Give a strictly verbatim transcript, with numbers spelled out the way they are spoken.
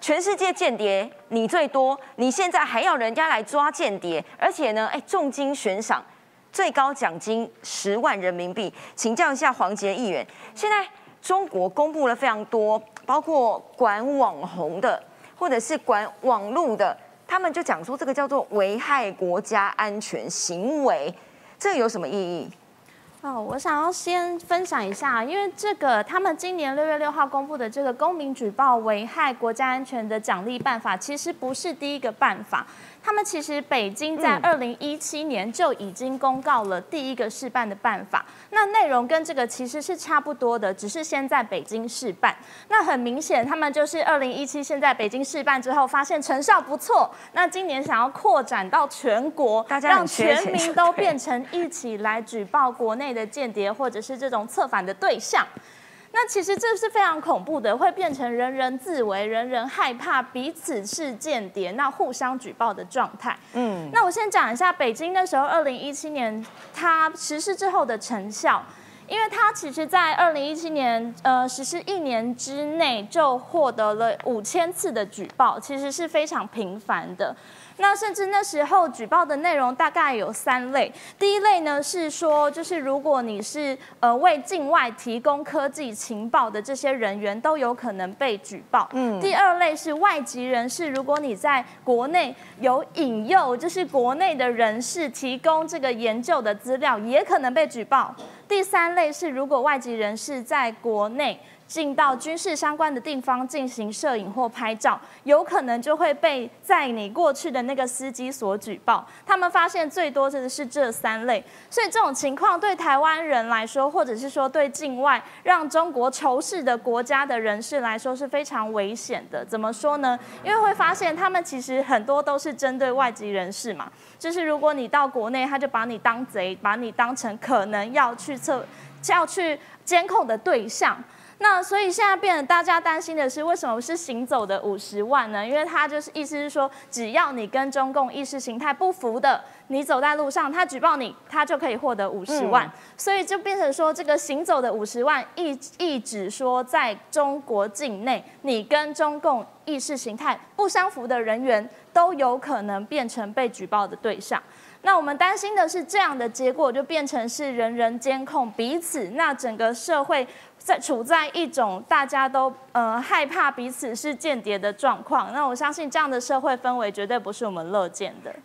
全世界间谍你最多，你现在还要人家来抓间谍，而且呢，哎，重金悬赏，最高奖金十万人民币。请教一下黄捷议员，现在中国公布了非常多，包括管网红的，或者是管网路的，他们就讲说这个叫做危害国家安全行为，这个有什么意义？ 哦，我想要先分享一下，因为这个他们今年六月六号公布的这个公民举报危害国家安全的奖励办法，其实不是第一个办法。他们其实北京在二零一七年就已经公告了第一个试办的办法，那内容跟这个其实是差不多的，只是先在北京试办。那很明显，他们就是二零一七现在北京试办之后，发现成效不错，那今年想要扩展到全国，让全民都变成一起来举报国内的间谍或者是这种策反的对象。那其实这是非常恐怖的，会变成人人自危、人人害怕彼此是间谍，那互相举报的状态。嗯，那我先讲一下北京那时候二零一七年它实施之后的成效，因为它其实在二零一七年呃实施一年之内就获得了五千次的举报，其实是非常频繁的。那甚至那时候举报的内容大概有三类，第一类呢是说，就是如果你是呃为境外提供科技情报的这些人员，都有可能被举报。嗯。第二类是外籍人士，如果你在国内有引诱，就是国内的人士提供这个研究的资料，也可能被举报。第三类是如果外籍人士在国内进到军事相关的地方进行摄影或拍照，有可能就会被载你过去的那个司机所举报。他们发现最多的是这三类，所以这种情况对台湾人来说，或者是说对境外让中国仇视的国家的人士来说是非常危险的。怎么说呢？因为会发现他们其实很多都是针对外籍人士嘛，就是如果你到国内，他就把你当贼，把你当成可能要去测、要去监控的对象。那所以现在变得大家担心的是，为什么是行走的五十万呢？因为他就是意思是说，只要你跟中共意识形态不符的，你走在路上，他举报你，他就可以获得五十万。嗯、所以就变成说，这个行走的五十万意意指说，在中国境内，你跟中共意识形态不相符的人员，都有可能变成被举报的对象。那我们担心的是，这样的结果就变成是人人监控彼此，那整个社会在处在一种大家都呃害怕彼此是间谍的状况。那我相信这样的社会氛围绝对不是我们乐见的。